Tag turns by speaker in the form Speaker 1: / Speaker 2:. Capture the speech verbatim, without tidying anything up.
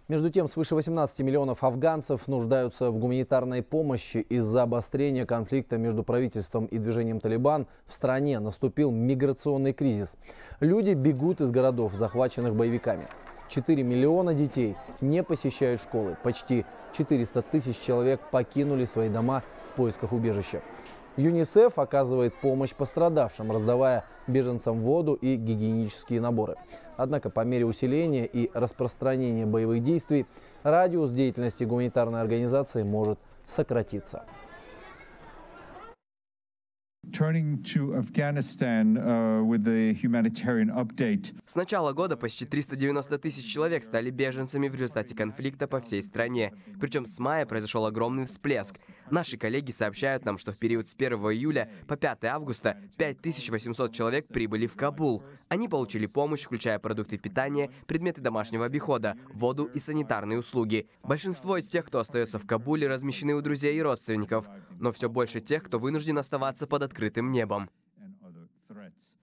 Speaker 1: Между тем, свыше восемнадцати миллионов афганцев нуждаются в гуманитарной помощи. Из-за обострения конфликта между правительством и движением «Талибан» в стране наступил миграционный кризис. Люди бегут из городов, захваченных боевиками. четыре миллиона детей не посещают школы. Почти четыреста тысяч человек покинули свои дома в поисках убежища. ЮНИСЕФ оказывает помощь пострадавшим, раздавая беженцам воду и гигиенические наборы. Однако по мере усиления и распространения боевых действий радиус деятельности гуманитарной организации может сократиться.
Speaker 2: Turning to Afghanistan uh, with the humanitarian update.
Speaker 3: С начала года почти триста девяносто тысяч человек стали беженцами в результате конфликта по всей стране. Причем с мая произошел огромный всплеск. Наши коллеги сообщают нам, что в период с первого июля по пятое августа пять тысяч восемьсот человек прибыли в Кабул. Они получили помощь, включая продукты питания, предметы домашнего обихода, воду и санитарные услуги. Большинство из тех, кто остается в Кабуле, размещены у друзей и родственников. Но все больше тех, кто вынужден оставаться под открытым небом.